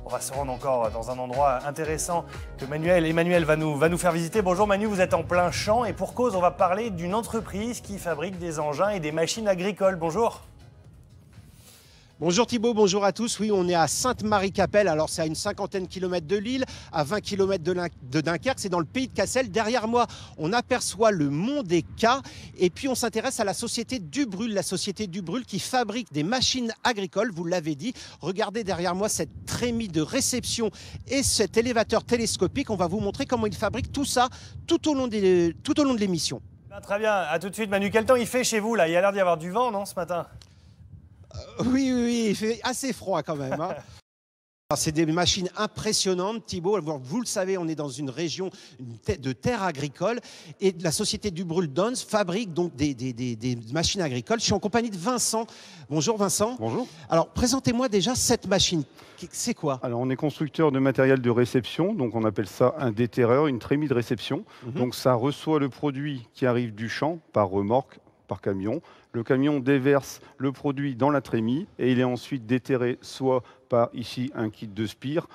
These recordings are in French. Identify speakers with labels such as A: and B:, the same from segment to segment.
A: On va se rendre encore dans un endroit intéressant que Emmanuel va nous faire visiter. Bonjour Manu, vous êtes en plein champ et pour cause, on va parler d'une entreprise qui fabrique des engins et des machines agricoles. Bonjour.
B: Bonjour Thibault, bonjour à tous. Oui, on est à Sainte-Marie-Capelle. Alors, c'est à une 50aine de kilomètres de Lille, à 20 km de Dunkerque. C'est dans le pays de Cassel. Derrière moi, on aperçoit le Mont des Cats. Et puis, on s'intéresse à la société Dubrul. La société Dubrul qui fabrique des machines agricoles, vous l'avez dit. Regardez derrière moi cette trémie de réception et cet élévateur télescopique. On va vous montrer comment il fabrique tout ça tout au long de l'émission.
A: Très bien, à tout de suite Manu. Quel temps il fait chez vous là? Il y a l'air d'y avoir du vent, non, ce matin?
B: Oui, il fait assez froid quand même. Hein. C'est des machines impressionnantes, Thibault. Vous le savez, on est dans une région de terre agricole et la société Dubrul Dons fabrique donc des machines agricoles. Je suis en compagnie de Vincent. Bonjour Vincent.
C: Bonjour.
B: Alors, présentez-moi déjà cette machine. C'est quoi?
C: Alors, on est constructeur de matériel de réception, donc on appelle ça un déterreur, une trémie de réception. Donc, ça reçoit le produit qui arrive du champ par remorque, par camion. Le camion déverse le produit dans la trémie et il est ensuite déterré soit par ici un kit de spire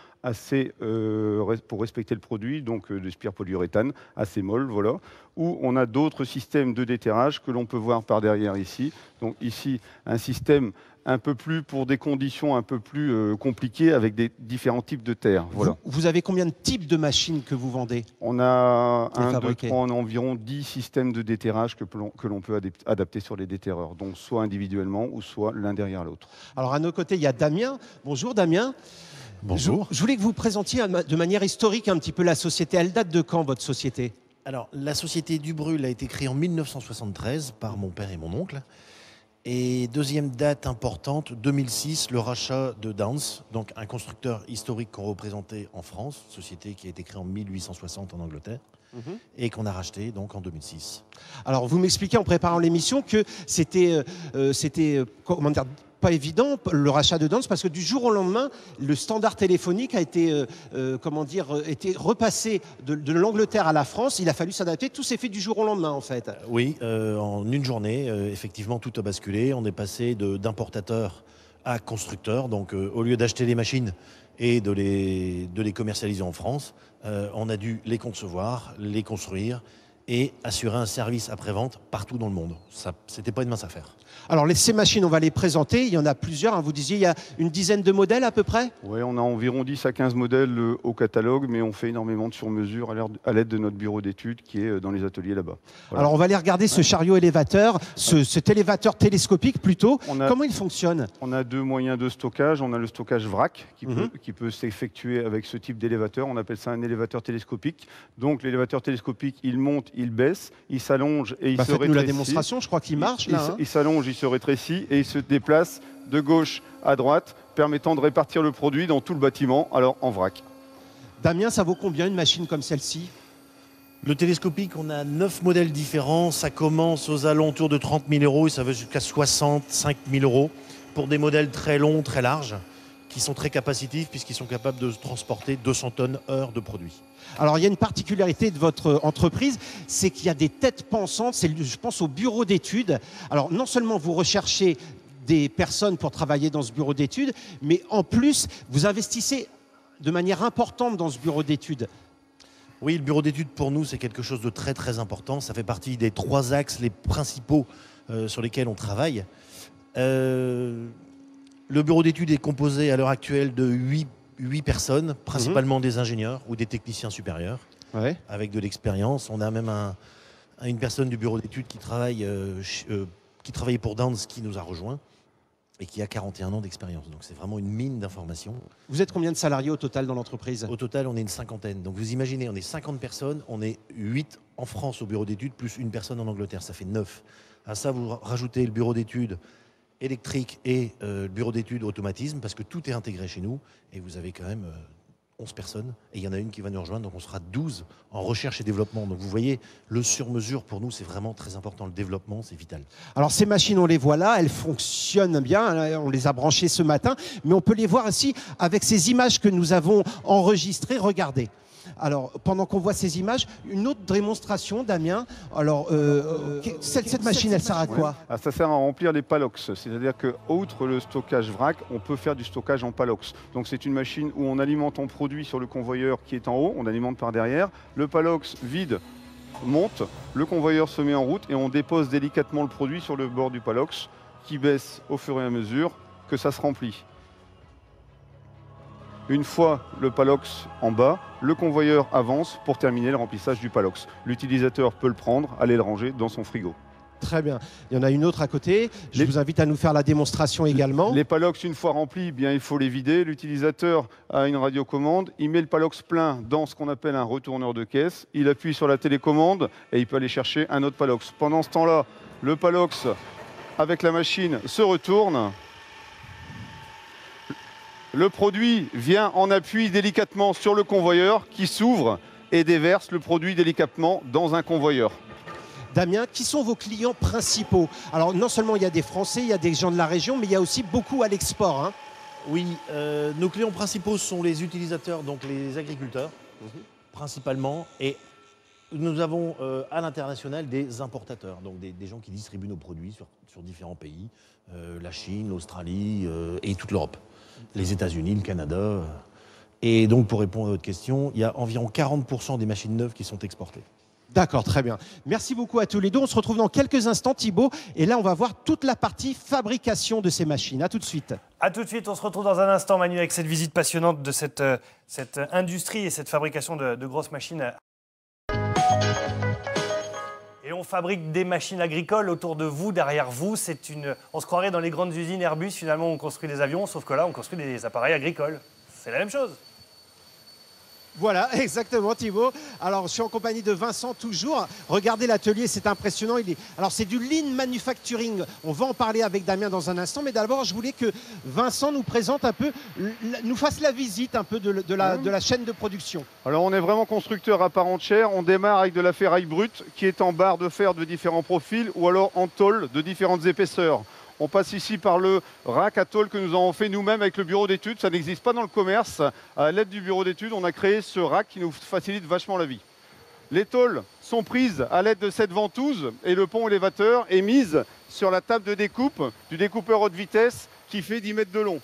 C: pour respecter le produit, donc de spire polyuréthane assez molle, voilà. Ou on a d'autres systèmes de déterrage que l'on peut voir par derrière ici. Donc ici un système un peu plus pour des conditions un peu plus compliquées avec des différents types de terre. Voilà.
B: Vous avez combien de types de machines que vous vendez?
C: On a on a environ 10 systèmes de déterrage que l'on peut adapter sur les déterreurs, donc soit individuellement ou soit l'un derrière l'autre.
B: Alors à nos côtés, il y a Damien. Bonjour Damien.
D: Bonjour.
B: Je voulais que vous présentiez de manière historique un petit peu la société. Elle date de quand votre société?
D: Alors la société Dubrul a été créée en 1973 par mon père et mon oncle. Et deuxième date importante, 2006, le rachat de Downs, donc un constructeur historique qu'on représentait en France, société qui a été créée en 1860 en Angleterre, et qu'on a racheté donc en 2006.
B: Alors vous m'expliquez en préparant l'émission que c'était comment dire, pas évident le rachat de Downs parce que du jour au lendemain, le standard téléphonique a été été repassé de l'Angleterre à la France. Il a fallu s'adapter. Tout s'est fait du jour au lendemain en fait.
D: Oui, en une journée, effectivement, tout a basculé. On est passé d'importateur à constructeur. Donc au lieu d'acheter les machines et de les commercialiser en France, on a dû les concevoir, les construire et assurer un service après-vente partout dans le monde. Ça, c'était pas une mince affaire.
B: Alors ces machines, on va les présenter. Il y en a plusieurs. Hein. Vous disiez il y a une dizaine de modèles à peu près?
C: Oui, on a environ 10 à 15 modèles au catalogue, mais on fait énormément de sur-mesure à l'aide de notre bureau d'études qui est dans les ateliers là-bas. Voilà.
B: Alors on va aller regarder ce chariot élévateur, cet élévateur télescopique plutôt. Comment il fonctionne?
C: On a deux moyens de stockage. On a le stockage vrac qui peut s'effectuer avec ce type d'élévateur. On appelle ça un élévateur télescopique. Donc l'élévateur télescopique, il monte, il baisse, il s'allonge et il se rétrécit.
B: Faites-nous la démonstration, je crois qu'il marche là.
C: Il s'allonge, il se rétrécit et il se déplace de gauche à droite, permettant de répartir le produit dans tout le bâtiment, alors en vrac.
B: Damien, ça vaut combien une machine comme celle-ci?
D: Le télescopique, on a 9 modèles différents. Ça commence aux alentours de 30 000 euros et ça va jusqu'à 65 000 euros pour des modèles très longs, très larges, qui sont très capacitifs puisqu'ils sont capables de transporter 200 tonnes heure de produit.
B: Alors il y a une particularité de votre entreprise, c'est qu'il y a des têtes pensantes, je pense au bureau d'études. Alors non seulement vous recherchez des personnes pour travailler dans ce bureau d'études, mais en plus vous investissez de manière importante dans ce bureau d'études.
D: Oui, le bureau d'études pour nous c'est quelque chose de très très important. Ça fait partie des 3 axes les principaux sur lesquels on travaille. Le bureau d'études est composé à l'heure actuelle de 8 personnes, principalement des ingénieurs ou des techniciens supérieurs, avec de l'expérience. On a même une personne du bureau d'études qui travaillait pour Downs qui nous a rejoints et qui a 41 ans d'expérience. Donc c'est vraiment une mine d'informations.
B: Vous êtes combien de salariés au total dans l'entreprise?
D: Au total, on est une 50aine. Donc vous imaginez, on est 50 personnes, on est 8 en France au bureau d'études, plus une personne en Angleterre, ça fait 9. À ça, vous rajoutez le bureau d'études électrique et le bureau d'études automatisme, parce que tout est intégré chez nous, et vous avez quand même 11 personnes, et il y en a une qui va nous rejoindre, donc on sera 12 en recherche et développement. Donc vous voyez, le sur-mesure pour nous, c'est vraiment très important, le développement, c'est vital.
B: Alors ces machines, on les voit là, elles fonctionnent bien, on les a branchées ce matin, mais on peut les voir aussi avec ces images que nous avons enregistrées, regardez. Alors, pendant qu'on voit ces images, une autre démonstration, Damien. Alors, cette machine, elle sert à quoi?
C: Ah, ça sert à remplir les palox. C'est-à-dire que, outre le stockage vrac, on peut faire du stockage en palox. Donc c'est une machine où on alimente en produit sur le convoyeur qui est en haut, on alimente par derrière. Le palox vide monte, le convoyeur se met en route et on dépose délicatement le produit sur le bord du palox qui baisse au fur et à mesure que ça se remplit. Une fois le palox en bas, le convoyeur avance pour terminer le remplissage du palox. L'utilisateur peut le prendre, aller le ranger dans son frigo.
B: Très bien. Il y en a une autre à côté. Je vous invite à nous faire la démonstration également.
C: Les palox, une fois remplis, bien, il faut les vider. L'utilisateur a une radiocommande. Il met le palox plein dans ce qu'on appelle un retourneur de caisse. Il appuie sur la télécommande et il peut aller chercher un autre palox. Pendant ce temps-là, le palox, avec la machine, se retourne. Le produit vient en appui délicatement sur le convoyeur qui s'ouvre et déverse le produit délicatement dans un convoyeur.
B: Damien, qui sont vos clients principaux? Alors non seulement il y a des Français, il y a des gens de la région, mais il y a aussi beaucoup à l'export. Hein.
D: Oui, nos clients principaux sont les utilisateurs, donc les agriculteurs, principalement. Et nous avons à l'international des importateurs, donc des gens qui distribuent nos produits sur différents pays, la Chine, l'Australie et toute l'Europe, les États-Unis, le Canada. Et donc pour répondre à votre question, il y a environ 40% des machines neuves qui sont exportées.
B: D'accord, très bien. Merci beaucoup à tous les deux. On se retrouve dans quelques instants, Thibaut. Et là, on va voir toute la partie fabrication de ces machines. À tout de suite.
A: A tout de suite, on se retrouve dans un instant, Manu, avec cette visite passionnante de cette industrie et cette fabrication de grosses machines. Et on fabrique des machines agricoles autour de vous, derrière vous. On se croirait dans les grandes usines Airbus, finalement, on construit des avions, sauf que là, on construit des appareils agricoles. C'est la même chose.
B: Voilà, exactement Thibaut. Alors, je suis en compagnie de Vincent toujours. Regardez l'atelier, c'est impressionnant. Alors, c'est du lean manufacturing. On va en parler avec Damien dans un instant. Mais d'abord, je voulais que Vincent nous présente un peu, nous fasse la visite un peu de la chaîne de production.
C: Alors, on est vraiment constructeur à part entière. On démarre avec de la ferraille brute qui est en barre de fer de différents profils ou alors en tôle de différentes épaisseurs. On passe ici par le rack à tôle que nous avons fait nous-mêmes avec le bureau d'études. Ça n'existe pas dans le commerce. À l'aide du bureau d'études, on a créé ce rack qui nous facilite vachement la vie. Les tôles sont prises à l'aide de cette ventouse et le pont élévateur est mis sur la table de découpe du découpeur haute vitesse qui fait 10 mètres de long.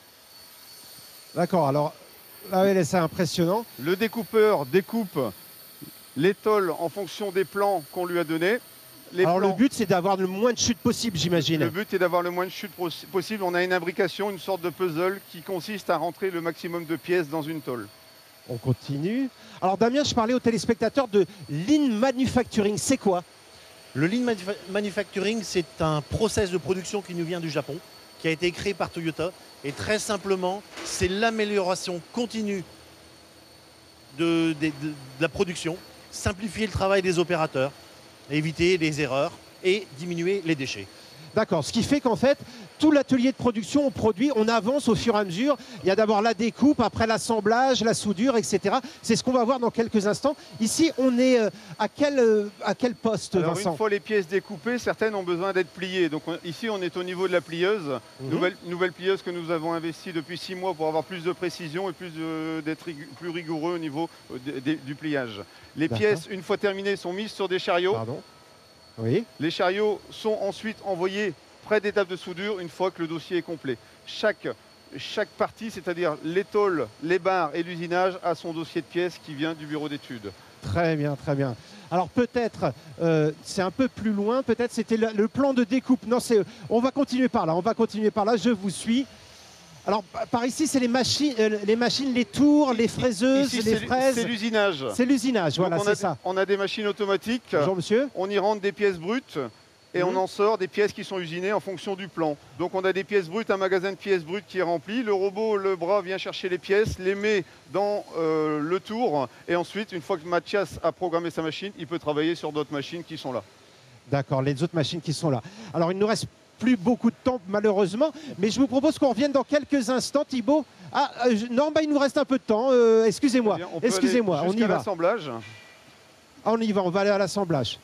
B: D'accord, alors là, c'est impressionnant.
C: Le découpeur découpe les tôles en fonction des plans qu'on lui a donnés.
B: Alors le but, c'est d'avoir le moins de chutes possible, j'imagine.
C: Le but est d'avoir le moins de chutes possible. On a une imbrication, une sorte de puzzle qui consiste à rentrer le maximum de pièces dans une tôle.
B: On continue. Alors Damien, je parlais aux téléspectateurs de lean manufacturing. C'est quoi?
D: Le lean manufacturing, c'est un process de production qui nous vient du Japon, qui a été créé par Toyota. Et très simplement, c'est l'amélioration continue de la production, simplifier le travail des opérateurs, éviter les erreurs et diminuer les déchets.
B: D'accord, ce qui fait qu'en fait, tout l'atelier de production, on produit, on avance au fur et à mesure. Il y a d'abord la découpe, après l'assemblage, la soudure, etc. C'est ce qu'on va voir dans quelques instants. Ici, on est à quel poste,
C: Alors,
B: Vincent?
C: Une fois les pièces découpées, certaines ont besoin d'être pliées. Donc ici, on est au niveau de la plieuse. Nouvelle plieuse que nous avons investie depuis 6 mois pour avoir plus de précision et d'être plus rigoureux au niveau du pliage. Les pièces, une fois terminées, sont mises sur des chariots.
B: Pardon. Oui.
C: Les chariots sont ensuite envoyés près des tables de soudure une fois que le dossier est complet. Chaque partie, c'est-à-dire les tôles, les barres et l'usinage, a son dossier de pièces qui vient du bureau d'études.
B: Très bien, très bien. Alors peut-être, c'est un peu plus loin, peut-être c'était le plan de découpe. Non, on va continuer par là, je vous suis. Alors par ici, c'est les machines, les tours, les fraiseuses,
C: ici,
B: les fraises.
C: C'est l'usinage.
B: C'est l'usinage, voilà, c'est ça.
C: On a des machines automatiques.
B: Bonjour monsieur.
C: On y rentre des pièces brutes et on en sort des pièces qui sont usinées en fonction du plan. Donc on a des pièces brutes, un magasin de pièces brutes qui est rempli. Le robot, le bras vient chercher les pièces, les met dans le tour. Et ensuite, une fois que Mathias a programmé sa machine, il peut travailler sur d'autres machines qui sont là.
B: D'accord, les autres machines qui sont là. Alors il nous reste plus beaucoup de temps malheureusement, mais je vous propose qu'on revienne dans quelques instants, Thibaut. Non, il nous reste un peu de temps, excusez-moi, on y va.
C: L'assemblage.
B: On y va, on va aller à l'assemblage.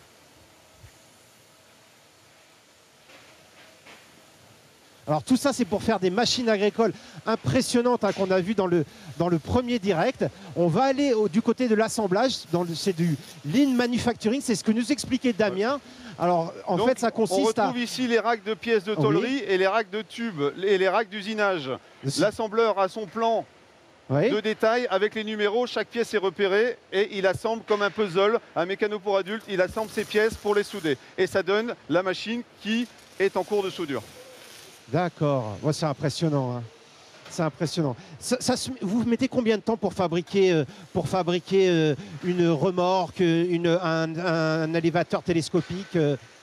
B: Alors tout ça, c'est pour faire des machines agricoles impressionnantes qu'on a vues dans le premier direct. On va aller du côté de l'assemblage, c'est du lean manufacturing, c'est ce que nous expliquait Damien. Alors en fait, ça consiste
C: on retrouve ici les racks de pièces de tôlerie et les racks de tubes et les racks d'usinage. L'assembleur a son plan de détail avec les numéros, chaque pièce est repérée et il assemble comme un puzzle, un mécano pour adultes, il assemble ses pièces pour les souder. Et ça donne la machine qui est en cours de soudure.
B: D'accord, ouais, c'est impressionnant. Hein. C'est impressionnant. Vous mettez combien de temps pour fabriquer une remorque, un élévateur télescopique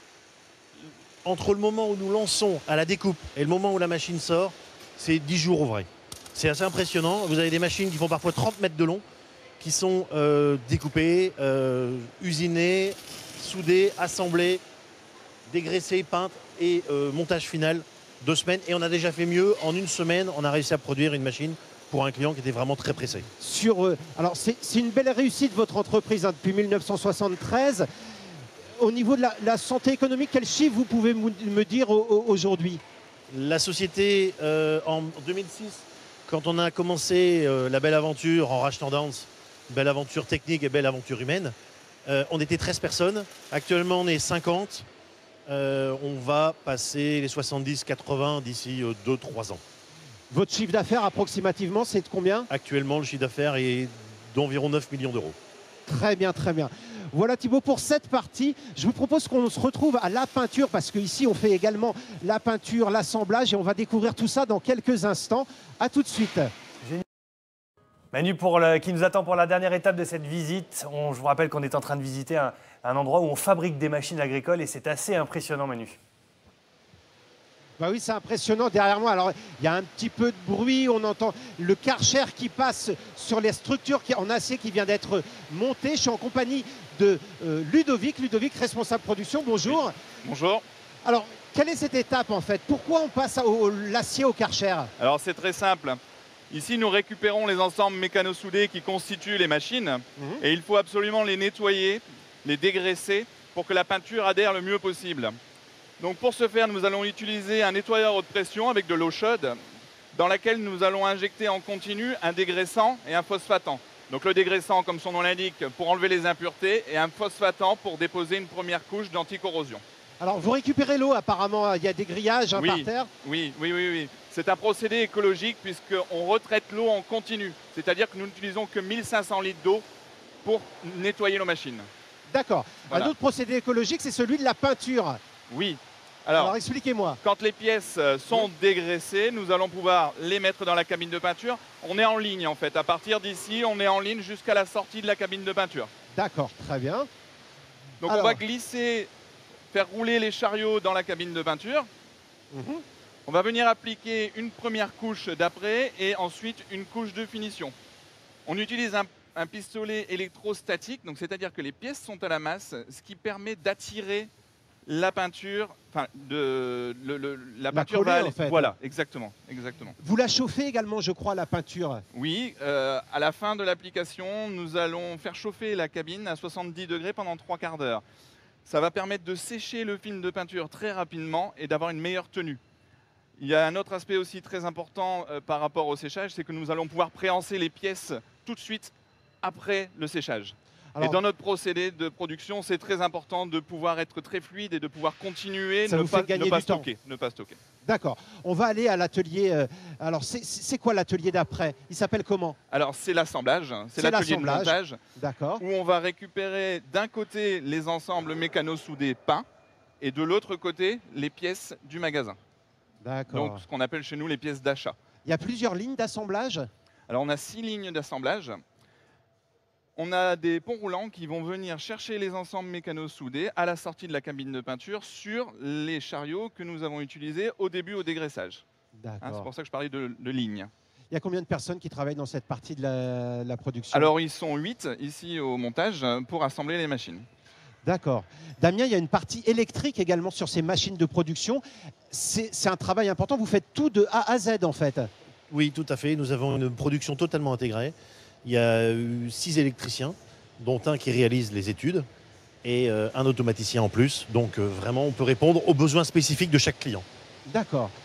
D: Entre le moment où nous lançons à la découpe et le moment où la machine sort, c'est 10 jours ouvrés. C'est assez impressionnant. Vous avez des machines qui font parfois 30 mètres de long, qui sont découpées, usinées, soudées, assemblées, dégraissées, peintes et montage final. 2 semaines. Et on a déjà fait mieux. En 1 semaine, on a réussi à produire une machine pour un client qui était vraiment très pressé.
B: Alors c'est une belle réussite votre entreprise depuis 1973. Au niveau de la santé économique, quel chiffre vous pouvez me dire aujourd'hui?
D: La société, en 2006, quand on a commencé la belle aventure en rachetant Dance, belle aventure technique et belle aventure humaine, on était 13 personnes. Actuellement, on est 50. On va passer les 70-80 d'ici 2-3 ans.
B: Votre chiffre d'affaires approximativement, c'est de combien?
D: Actuellement, le chiffre d'affaires est d'environ 9 millions d'euros.
B: Très bien, très bien. Voilà Thibaut pour cette partie. Je vous propose qu'on se retrouve à la peinture parce qu'ici on fait également la peinture, l'assemblage et on va découvrir tout ça dans quelques instants. A tout de suite.
A: Manu, qui nous attend pour la dernière étape de cette visite. Je vous rappelle qu'on est en train de visiter un endroit où on fabrique des machines agricoles et c'est assez impressionnant, Manu.
B: Bah oui, c'est impressionnant derrière moi. Alors, il y a un petit peu de bruit, on entend le Karcher qui passe sur les structures en acier qui vient d'être montée. Je suis en compagnie de Ludovic, responsable production. Bonjour.
E: Oui. Bonjour.
B: Alors, quelle est cette étape en fait? Pourquoi on passe l'acier au Karcher?
E: Alors, c'est très simple. Ici, nous récupérons les ensembles mécano-soudés qui constituent les machines et il faut absolument les nettoyer, les dégraisser pour que la peinture adhère le mieux possible. Donc pour ce faire, nous allons utiliser un nettoyeur haute pression avec de l'eau chaude dans laquelle nous allons injecter en continu un dégraissant et un phosphatant. Donc le dégraissant, comme son nom l'indique, pour enlever les impuretés et un phosphatant pour déposer une première couche d'anticorrosion.
B: Alors vous récupérez l'eau apparemment, il y a des grillages par terre.
E: Oui. C'est un procédé écologique puisqu'on retraite l'eau en continu. C'est-à-dire que nous n'utilisons que 1500 litres d'eau pour nettoyer nos machines.
B: D'accord.
E: Voilà.
B: Un autre procédé écologique, c'est celui de la peinture.
E: Oui.
B: Alors expliquez-moi.
E: Quand les pièces sont dégraissées, nous allons pouvoir les mettre dans la cabine de peinture. On est en ligne en fait. À partir d'ici, on est en ligne jusqu'à la sortie de la cabine de peinture.
B: D'accord, très bien.
E: Donc on va glisser, faire rouler les chariots dans la cabine de peinture. On va venir appliquer une première couche d'après et ensuite une couche de finition. On utilise un pistolet électrostatique, donc c'est-à-dire que les pièces sont à la masse, ce qui permet d'attirer la peinture, la peinture va aller. En fait. Voilà, exactement.
B: Vous la chauffez également, je crois, la peinture?
E: Oui, à la fin de l'application, nous allons faire chauffer la cabine à 70 degrés pendant 3 quarts d'heure. Ça va permettre de sécher le film de peinture très rapidement et d'avoir une meilleure tenue. Il y a un autre aspect aussi très important par rapport au séchage, c'est que nous allons pouvoir préhenser les pièces tout de suite après le séchage. Alors, et dans notre procédé de production, c'est très important de pouvoir être très fluide et de pouvoir continuer, ne pas stocker.
B: D'accord. On va aller à l'atelier. Alors, c'est quoi l'atelier d'après? Il s'appelle comment?
E: Alors, c'est l'assemblage. C'est l'atelier de montage.
B: D'accord.
E: Où on va récupérer d'un côté les ensembles mécano-soudés peints et de l'autre côté les pièces du magasin.
B: D'accord.
E: Donc, ce qu'on appelle chez nous les pièces d'achat.
B: Il y a plusieurs lignes d'assemblage?
E: Alors, on a 6 lignes d'assemblage. On a des ponts roulants qui vont venir chercher les ensembles mécano-soudés à la sortie de la cabine de peinture sur les chariots que nous avons utilisés au début au dégraissage.
B: D'accord.
E: C'est pour ça que je parlais de ligne.
B: Il y a combien de personnes qui travaillent dans cette partie de la production?
E: Alors, ils sont 8 ici au montage pour assembler les machines.
B: D'accord. Damien, il y a une partie électrique également sur ces machines de production. C'est un travail important. Vous faites tout de A à Z en fait.
D: Oui, tout à fait. Nous avons une production totalement intégrée. Il y a 6 électriciens, dont un qui réalise les études et un automaticien en plus. Donc vraiment, on peut répondre aux besoins spécifiques de chaque client.
B: D'accord.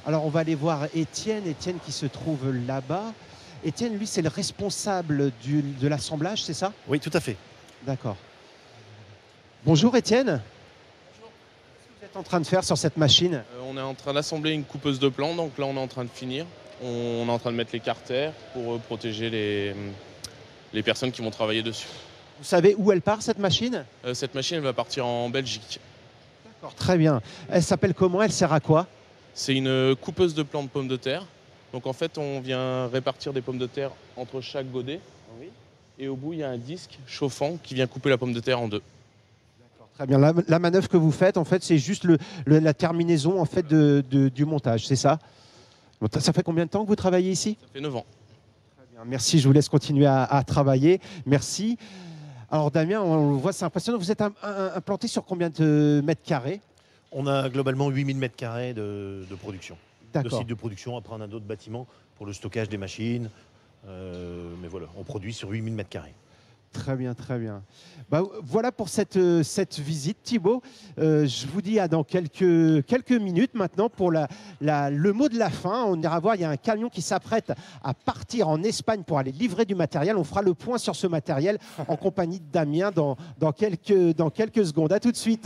B: Alors on va aller voir Étienne, Étienne qui se trouve là-bas. Étienne, lui, c'est le responsable de l'assemblage, c'est ça?
D: Oui, tout à fait.
B: D'accord. Bonjour Étienne. Bonjour. Qu'est-ce que vous êtes en train de faire sur cette machine?
F: On est en train d'assembler une coupeuse de plants, donc là on est en train de finir. On est en train de mettre les carters pour protéger les personnes qui vont travailler dessus.
B: Vous savez où elle part cette machine?
F: Cette machine elle va partir en Belgique.
B: D'accord, très bien. Elle s'appelle comment? Elle sert à quoi?
F: C'est une coupeuse de plants de pommes de terre. Donc en fait on vient répartir des pommes de terre entre chaque godet. Oui. Et au bout il y a un disque chauffant qui vient couper la pomme de terre en deux.
B: Très bien. La manœuvre que vous faites, en fait, c'est juste la terminaison en fait, du montage, c'est ça? Ça fait combien de temps que vous travaillez ici?
F: Ça fait 9 ans.
B: Très bien. Merci, je vous laisse continuer à travailler. Merci. Alors Damien, on le voit, c'est impressionnant. Vous êtes implanté sur combien de mètres carrés?
D: On a globalement 8000 mètres carrés de production. De
B: D'accord.
D: site de production. Après, on a d'autres bâtiments pour le stockage des machines. Mais voilà, on produit sur 8000 mètres carrés.
B: Très bien, très bien. Bah, voilà pour cette visite, Thibaut. Je vous dis à dans quelques minutes maintenant pour le mot de la fin. On ira voir, il y a un camion qui s'apprête à partir en Espagne pour aller livrer du matériel. On fera le point sur ce matériel en compagnie de Damien dans quelques secondes. À tout de suite.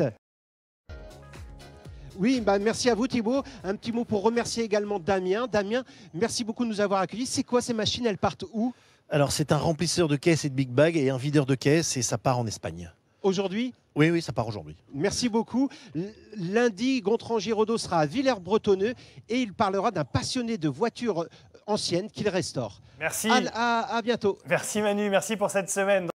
B: Oui, bah merci à vous Thibaut. Un petit mot pour remercier également Damien. Damien, merci beaucoup de nous avoir accueillis. C'est quoi ces machines? Elles partent où?
D: Alors, c'est un remplisseur de caisses et de big bag et un videur de caisses et ça part en Espagne.
B: Aujourd'hui?
D: Oui, oui, ça part aujourd'hui.
B: Merci beaucoup. Lundi, Gontran Giraudot sera à Villers-Bretonneux et il parlera d'un passionné de voitures anciennes qu'il restaure.
A: Merci.
B: À bientôt.
A: Merci Manu, merci pour cette semaine.